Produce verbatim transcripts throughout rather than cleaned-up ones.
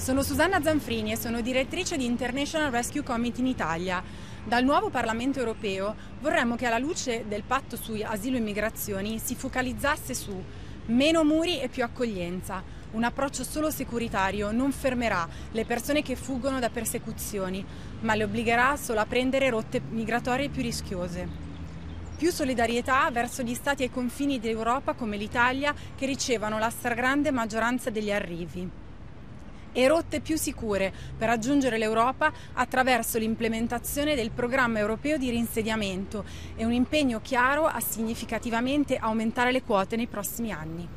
Sono Susanna Zanfrini e sono direttrice di International Rescue Committee in Italia. Dal nuovo Parlamento europeo vorremmo che alla luce del patto su asilo e immigrazioni si focalizzasse su meno muri e più accoglienza. Un approccio solo securitario non fermerà le persone che fuggono da persecuzioni, ma le obbligherà solo a prendere rotte migratorie più rischiose. Più solidarietà verso gli stati ai confini d'Europa come l'Italia, che ricevono la stragrande maggioranza degli arrivi. E rotte più sicure per raggiungere l'Europa attraverso l'implementazione del programma europeo di reinsediamento e un impegno chiaro a significativamente aumentare le quote nei prossimi anni.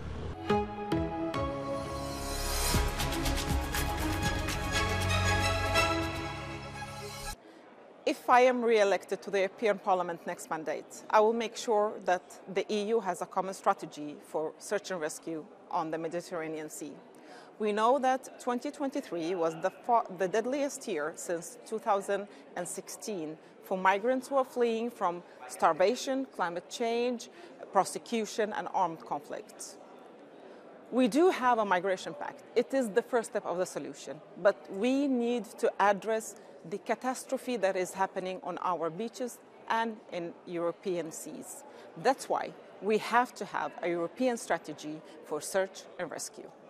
If I am re-elected to the European Parliament next mandate, I will make sure that the E U has a common strategy for search and rescue on the Mediterranean Sea. We know that twenty twenty-three was the, far, the deadliest year since two thousand sixteen for migrants who are fleeing from starvation, climate change, prosecution and armed conflicts. We do have a migration pact. It is the first step of the solution, but we need to address the catastrophe that is happening on our beaches and in European seas. That's why we have to have a European strategy for search and rescue.